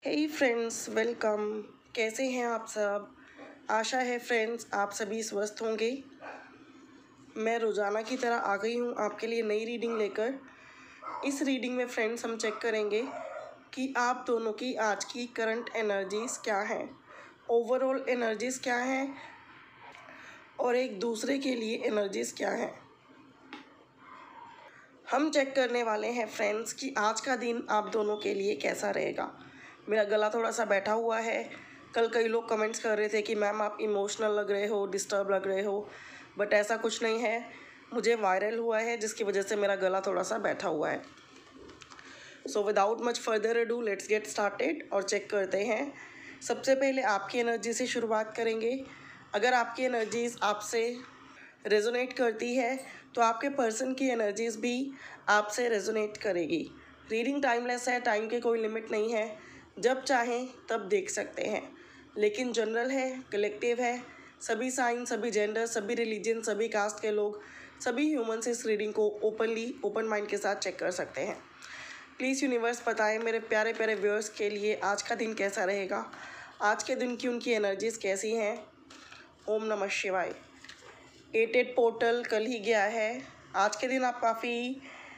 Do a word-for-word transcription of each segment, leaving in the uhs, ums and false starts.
हे friends, welcome. कैसे हैं आप सब? आशा है फ्रेंड्स आप सभी स्वस्थ होंगे। मैं रोज़ाना की तरह आ गई हूँ आपके लिए नई रीडिंग लेकर। इस रीडिंग में फ्रेंड्स हम चेक करेंगे कि आप दोनों की आज की करंट एनर्जीज़ क्या हैं, ओवरऑल एनर्जीज़ क्या हैं और एक दूसरे के लिए एनर्जीज़ क्या हैं। हम चेक करने वाले हैं फ्रेंड्स कि आज का दिन आप दोनों के लिए कैसा रहेगा। मेरा गला थोड़ा सा बैठा हुआ है। कल कई लोग कमेंट्स कर रहे थे कि मैम आप इमोशनल लग रहे हो, डिस्टर्ब लग रहे हो, बट ऐसा कुछ नहीं है। मुझे वायरल हुआ है जिसकी वजह से मेरा गला थोड़ा सा बैठा हुआ है। So without much further ado let's get started और चेक करते हैं। सबसे पहले आपकी एनर्जी से शुरुआत करेंगे। अगर आपकी एनर्जीज़ आपसे रेजोनेट करती है तो आपके पर्सन की एनर्जीज़ भी आपसे रेजोनेट करेगी। रीडिंग टाइमलेस है, टाइम के कोई लिमिट नहीं है, जब चाहें तब देख सकते हैं, लेकिन जनरल है, कलेक्टिव है। सभी साइन, सभी जेंडर, सभी रिलीजन, सभी कास्ट के लोग, सभी ह्यूमंस इस रीडिंग को ओपनली ओपन माइंड के साथ चेक कर सकते हैं। प्लीज़ यूनिवर्स बताएं मेरे प्यारे प्यारे व्यूअर्स के लिए आज का दिन कैसा रहेगा, आज के दिन की उनकी एनर्जीज़ कैसी हैं। ओम नमः शिवाय। एट एट पोर्टल कल ही गया है। आज के दिन आप काफ़ी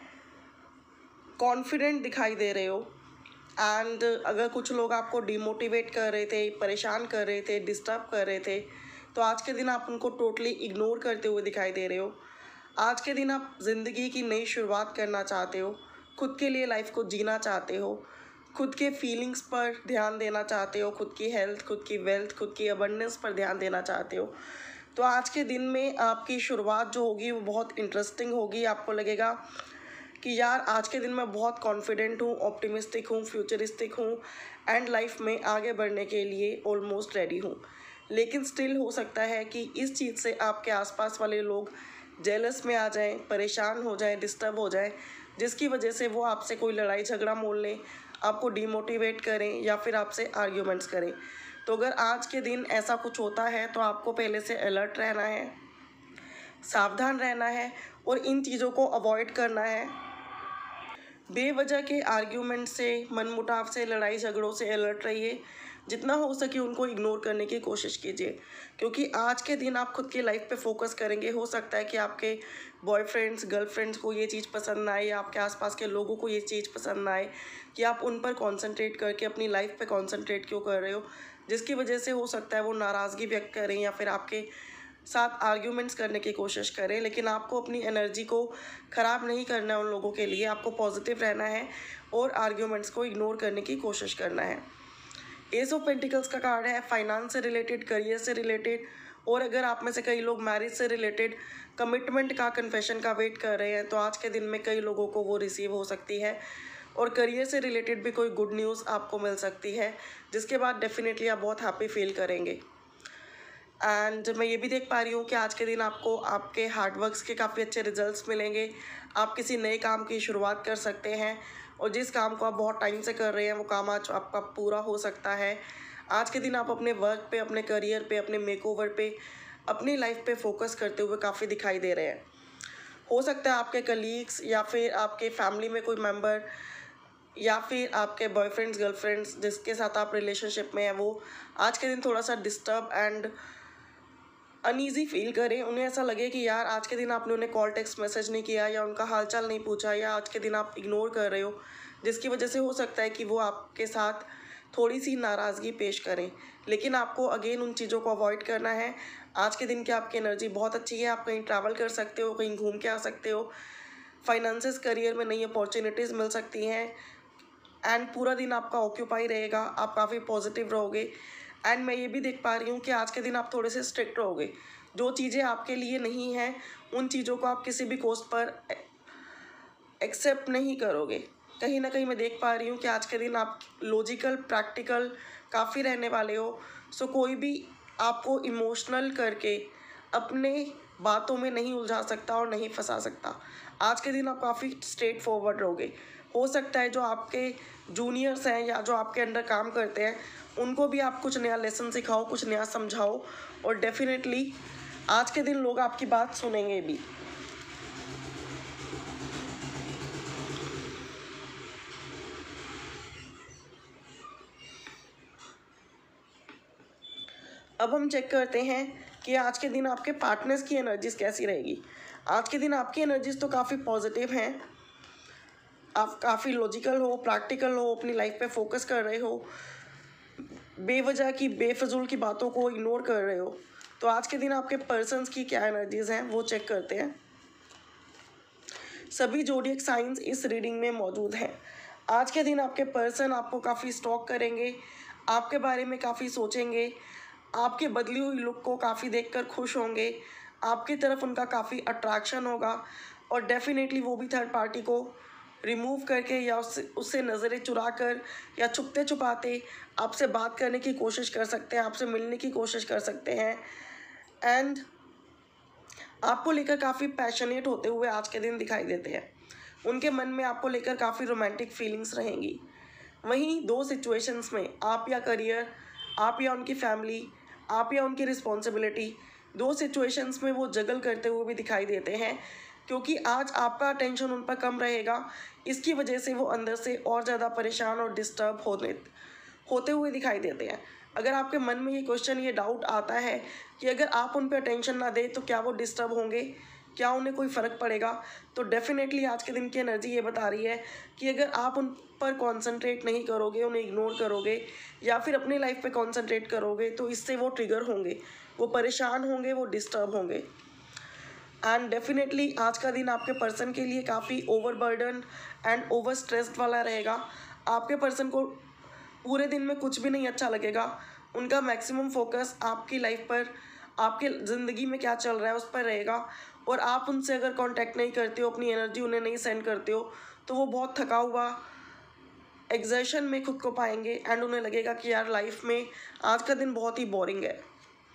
कॉन्फिडेंट दिखाई दे रहे हो एंड अगर कुछ लोग आपको डिमोटिवेट कर रहे थे, परेशान कर रहे थे, डिस्टर्ब कर रहे थे, तो आज के दिन आप उनको टोटली इग्नोर करते हुए दिखाई दे रहे हो। आज के दिन आप ज़िंदगी की नई शुरुआत करना चाहते हो, खुद के लिए लाइफ को जीना चाहते हो, खुद के फीलिंग्स पर ध्यान देना चाहते हो, खुद की हेल्थ, खुद की वेल्थ, खुद की अबंडेंस पर ध्यान देना चाहते हो। तो आज के दिन में आपकी शुरुआत जो होगी वो बहुत इंटरेस्टिंग होगी। आपको लगेगा कि यार आज के दिन मैं बहुत कॉन्फिडेंट हूँ, ऑप्टिमिस्टिक हूँ, फ्यूचरिस्टिक हूँ एंड लाइफ में आगे बढ़ने के लिए ऑलमोस्ट रेडी हूँ। लेकिन स्टिल हो सकता है कि इस चीज़ से आपके आसपास वाले लोग जेलस में आ जाएं, परेशान हो जाएं, डिस्टर्ब हो जाएं, जिसकी वजह से वो आपसे कोई लड़ाई झगड़ा मोल लें, आपको डीमोटिवेट करें या फिर आपसे आर्ग्यूमेंट्स करें। तो अगर आज के दिन ऐसा कुछ होता है तो आपको पहले से अलर्ट रहना है, सावधान रहना है और इन चीज़ों को अवॉइड करना है। बेवजह के आर्ग्यूमेंट से, मनमुटाव से, लड़ाई झगड़ों से अलर्ट रहिए। जितना हो सके उनको इग्नोर करने की कोशिश कीजिए, क्योंकि आज के दिन आप खुद की लाइफ पे फोकस करेंगे। हो सकता है कि आपके बॉयफ्रेंड्स, गर्लफ्रेंड्स को ये चीज़ पसंद ना आए या आपके आसपास के लोगों को ये चीज़ पसंद ना आए कि आप उन पर कॉन्सेंट्रेट करके अपनी लाइफ पे कॉन्सेंट्रेट क्यों कर रहे हो, जिसकी वजह से हो सकता है वो नाराज़गी व्यक्त करें या फिर आपके साथ आर्ग्यूमेंट्स करने की कोशिश करें। लेकिन आपको अपनी एनर्जी को ख़राब नहीं करना है उन लोगों के लिए, आपको पॉजिटिव रहना है और आर्ग्यूमेंट्स को इग्नोर करने की कोशिश करना है। एस ऑफ पेंटिकल्स का कार्ड है, फाइनेंस से रिलेटेड, करियर से रिलेटेड, और अगर आप में से कई लोग मैरिज से रिलेटेड कमिटमेंट का, कन्फेशन का वेट कर रहे हैं तो आज के दिन में कई लोगों को वो रिसीव हो सकती है। और करियर से रिलेटेड भी कोई गुड न्यूज़ आपको मिल सकती है, जिसके बाद डेफिनेटली आप बहुत हैप्पी फील करेंगे। एंड मैं ये भी देख पा रही हूँ कि आज के दिन आपको आपके हार्डवर्क्स के काफ़ी अच्छे रिजल्ट्स मिलेंगे। आप किसी नए काम की शुरुआत कर सकते हैं और जिस काम को आप बहुत टाइम से कर रहे हैं वो काम आज आपका पूरा हो सकता है। आज के दिन आप अपने वर्क पे, अपने करियर पे, अपने मेकओवर पे, अपनी लाइफ पे फोकस करते हुए काफ़ी दिखाई दे रहे हैं। हो सकता है आपके कलीग्स या फिर आपके फैमिली में कोई मेम्बर या फिर आपके बॉयफ्रेंड्स, गर्लफ्रेंड्स जिसके साथ आप रिलेशनशिप में हैं, वो आज के दिन थोड़ा सा डिस्टर्ब एंड अनईजी फील करें। उन्हें ऐसा लगे कि यार आज के दिन आपने उन्हें कॉल, टेक्स्ट मैसेज नहीं किया या उनका हालचाल नहीं पूछा, या आज के दिन आप इग्नोर कर रहे हो, जिसकी वजह से हो सकता है कि वो आपके साथ थोड़ी सी नाराज़गी पेश करें। लेकिन आपको अगेन उन चीज़ों को अवॉइड करना है। आज के दिन की आपकी एनर्जी बहुत अच्छी है, आप कहीं ट्रैवल कर सकते हो, कहीं घूम के आ सकते हो, फाइनेंसेस, करियर में नई अपॉर्चुनिटीज़ मिल सकती हैं एंड पूरा दिन आपका ऑक्यूपाई रहेगा, आप काफ़ी पॉजिटिव रहोगे। एंड मैं ये भी देख पा रही हूँ कि आज के दिन आप थोड़े से स्ट्रिक्ट रहोगे। जो चीज़ें आपके लिए नहीं हैं उन चीज़ों को आप किसी भी कॉस्ट पर एक्सेप्ट नहीं करोगे। कहीं ना कहीं मैं देख पा रही हूँ कि आज के दिन आप लॉजिकल, प्रैक्टिकल काफ़ी रहने वाले हो। सो कोई भी आपको इमोशनल करके अपने बातों में नहीं उलझा सकता और नहीं फंसा सकता। आज के दिन आप काफ़ी स्ट्रेट फॉरवर्ड रहोगे। हो सकता है जो आपके जूनियर्स हैं या जो आपके अंडर काम करते हैं उनको भी आप कुछ नया लेसन सिखाओ, कुछ नया समझाओ, और डेफिनेटली आज के दिन लोग आपकी बात सुनेंगे भी। अब हम चेक करते हैं कि आज के दिन आपके पार्टनर्स की एनर्जीज कैसी रहेगी। आज के दिन आपकी एनर्जीज तो काफ़ी पॉजिटिव हैं, आप काफ़ी लॉजिकल हो, प्रैक्टिकल हो, अपनी लाइफ पे फोकस कर रहे हो, बेवजह की बेफजूल की बातों को इग्नोर कर रहे हो। तो आज के दिन आपके पर्सन्स की क्या एनर्जीज हैं वो चेक करते हैं। सभी जोडियक साइंस इस रीडिंग में मौजूद हैं। आज के दिन आपके पर्सन आपको काफ़ी स्टॉक करेंगे, आपके बारे में काफ़ी सोचेंगे, आपके बदली हुई लुक को काफ़ी देखकर खुश होंगे, आपकी तरफ उनका काफ़ी अट्रैक्शन होगा और डेफिनेटली वो भी थर्ड पार्टी को रिमूव करके या उससे उससे नज़रें चुरा कर या छुपते छुपाते आपसे बात करने की कोशिश कर सकते हैं, आपसे मिलने की कोशिश कर सकते हैं एंड आपको लेकर काफ़ी पैशनेट होते हुए आज के दिन दिखाई देते हैं। उनके मन में आपको लेकर काफ़ी रोमांटिक फीलिंग्स रहेंगी। वहीं दो सिचुएशंस में आप या करियर, आप या उनकी फैमिली, आप या उनकी रिस्पॉन्सिबिलिटी, दो सिचुएशंस में वो जगल करते हुए भी दिखाई देते हैं, क्योंकि आज आपका अटेंशन उन पर कम रहेगा। इसकी वजह से वो अंदर से और ज़्यादा परेशान और डिस्टर्ब होने होते हुए दिखाई देते हैं। अगर आपके मन में ये क्वेश्चन, ये डाउट आता है कि अगर आप उन पर अटेंशन ना दें तो क्या वो डिस्टर्ब होंगे, क्या उन्हें कोई फ़र्क पड़ेगा, तो डेफिनेटली आज के दिन की एनर्जी ये बता रही है कि अगर आप उन पर कॉन्सेंट्रेट नहीं करोगे, उन्हें इग्नोर करोगे या फिर अपनी लाइफ पे कॉन्सेंट्रेट करोगे तो इससे वो ट्रिगर होंगे, वो परेशान होंगे, वो डिस्टर्ब होंगे। एंड डेफिनेटली आज का दिन आपके पर्सन के लिए काफ़ी ओवरबर्डन एंड ओवर स्ट्रेस्ड वाला रहेगा। आपके पर्सन को पूरे दिन में कुछ भी नहीं अच्छा लगेगा। उनका मैक्सिमम फोकस आपकी लाइफ पर, आपके ज़िंदगी में क्या चल रहा है उस पर रहेगा और आप उनसे अगर कांटेक्ट नहीं करते हो, अपनी एनर्जी उन्हें नहीं सेंड करते हो, तो वो बहुत थका हुआ एग्जर्शन में खुद को पाएंगे एंड उन्हें लगेगा कि यार लाइफ में आज का दिन बहुत ही बोरिंग है।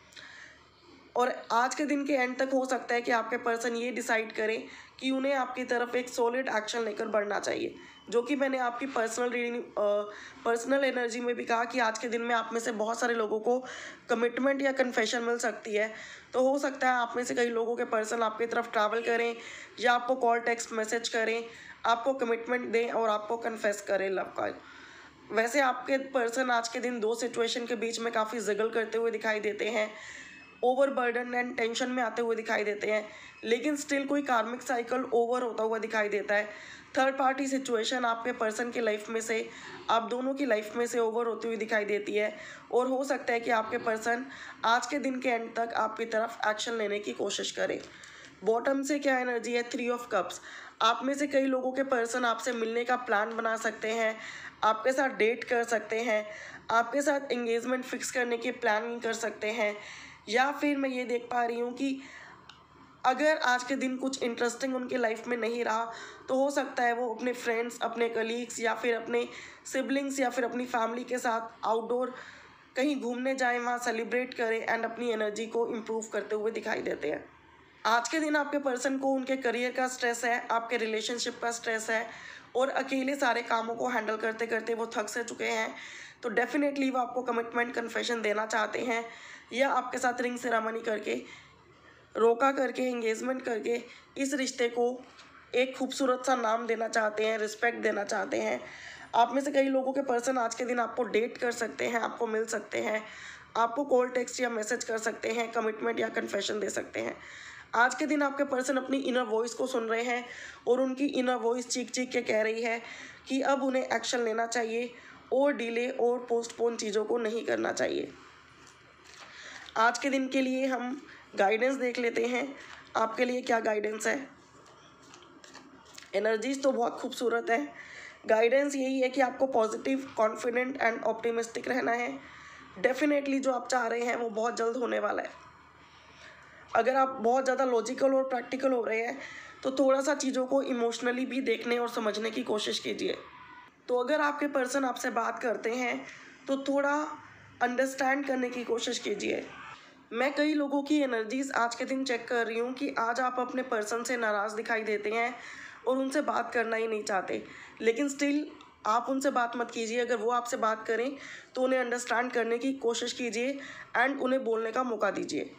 और आज के दिन के एंड तक हो सकता है कि आपके पर्सन ये डिसाइड करें कि उन्हें आपकी तरफ एक सॉलिड एक्शन लेकर बढ़ना चाहिए, जो कि मैंने आपकी पर्सनल रीडिंग पर्सनल एनर्जी में भी कहा कि आज के दिन में आप में से बहुत सारे लोगों को कमिटमेंट या कन्फेशन मिल सकती है। तो हो सकता है आप में से कई लोगों के पर्सन आपकी तरफ ट्रैवल करें या आपको कॉल, टेक्स्ट मैसेज करें, आपको कमिटमेंट दें और आपको कन्फेस करें लव का। वैसे आपके पर्सन आज के दिन दो सिचुएशन के बीच में काफ़ी जिगल करते हुए दिखाई देते हैं, ओवरबर्डन एंड टेंशन में आते हुए दिखाई देते हैं, लेकिन स्टिल कोई कार्मिक साइकिल ओवर होता हुआ दिखाई देता है। थर्ड पार्टी सिचुएशन आपके पर्सन की लाइफ में से, आप दोनों की लाइफ में से ओवर होती हुई दिखाई देती है और हो सकता है कि आपके पर्सन आज के दिन के एंड तक आपकी तरफ एक्शन लेने की कोशिश करें। बॉटम से क्या एनर्जी है? Three of cups. आप में से कई लोगों के पर्सन आपसे मिलने का प्लान बना सकते हैं, आपके साथ डेट कर सकते हैं, आपके साथ एंगेजमेंट फिक्स करने की प्लानिंग कर सकते हैं, या फिर मैं ये देख पा रही हूँ कि अगर आज के दिन कुछ इंटरेस्टिंग उनके लाइफ में नहीं रहा तो हो सकता है वो अपने फ्रेंड्स, अपने कलीग्स या फिर अपने सिबलिंग्स या फिर अपनी फैमिली के साथ आउटडोर कहीं घूमने जाएं, वहाँ सेलिब्रेट करें एंड अपनी एनर्जी को इम्प्रूव करते हुए दिखाई देते हैं। आज के दिन आपके पर्सन को उनके करियर का स्ट्रेस है, आपके रिलेशनशिप का स्ट्रेस है और अकेले सारे कामों को हैंडल करते करते वो थक से चुके हैं। तो डेफिनेटली वो आपको कमिटमेंट कन्फेशन देना चाहते हैं या आपके साथ रिंग सेरेमनी करके, रोका करके, एंगेजमेंट करके इस रिश्ते को एक खूबसूरत सा नाम देना चाहते हैं, रिस्पेक्ट देना चाहते हैं। आप में से कई लोगों के पर्सन आज के दिन आपको डेट कर सकते हैं, आपको मिल सकते हैं, आपको कॉल, टेक्स्ट या मैसेज कर सकते हैं, कमिटमेंट या कन्फेशन दे सकते हैं। आज के दिन आपके पर्सन अपनी इनर वॉइस को सुन रहे हैं और उनकी इनर वॉइस चीख चीख के कह रही है कि अब उन्हें एक्शन लेना चाहिए और डिले और पोस्टपोन चीज़ों को नहीं करना चाहिए। आज के दिन के लिए हम गाइडेंस देख लेते हैं, आपके लिए क्या गाइडेंस है। एनर्जीज तो बहुत खूबसूरत है। गाइडेंस यही है कि आपको पॉजिटिव, कॉन्फिडेंट एंड ऑप्टिमिस्टिक रहना है। डेफिनेटली जो आप चाह रहे हैं वो बहुत जल्द होने वाला है। अगर आप बहुत ज़्यादा लॉजिकल और प्रैक्टिकल हो रहे हैं तो थोड़ा सा चीज़ों को इमोशनली भी देखने और समझने की कोशिश कीजिए। तो अगर आपके पर्सन आपसे बात करते हैं तो थोड़ा अंडरस्टैंड करने की कोशिश कीजिए। मैं कई लोगों की एनर्जीज आज के दिन चेक कर रही हूँ कि आज आप अपने पर्सन से नाराज़ दिखाई देते हैं और उनसे बात करना ही नहीं चाहते, लेकिन स्टिल आप उनसे बात मत कीजिए। अगर वो आपसे बात करें तो उन्हें अंडरस्टैंड करने की कोशिश कीजिए एंड उन्हें बोलने का मौका दीजिए।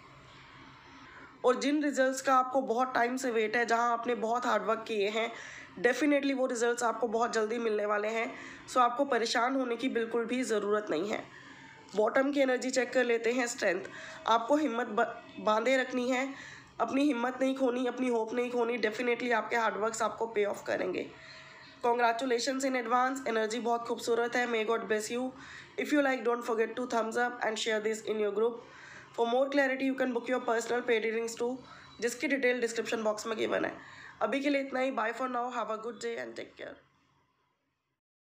और जिन रिजल्ट्स का आपको बहुत टाइम से वेट है, जहां आपने बहुत हार्डवर्क किए हैं, डेफिनेटली वो रिजल्ट्स आपको बहुत जल्दी मिलने वाले हैं। सो आपको परेशान होने की बिल्कुल भी ज़रूरत नहीं है। बॉटम की एनर्जी चेक कर लेते हैं। स्ट्रेंथ, आपको हिम्मत बांधे रखनी है, अपनी हिम्मत नहीं खोनी, अपनी होप नहीं खोनी। डेफिनेटली आपके हार्डवर्क्स आपको पे ऑफ करेंगे। कॉन्ग्रेचुलेशंस इन एडवांस, एनर्जी बहुत खूबसूरत है। May God bless you. If you like don't forget to thumbs up and share this in your group. For more clarity you can book your personal paid readings too, जिसकी detail description box में given है। अभी के लिए इतना ही। Bye for now, have a good day and take care.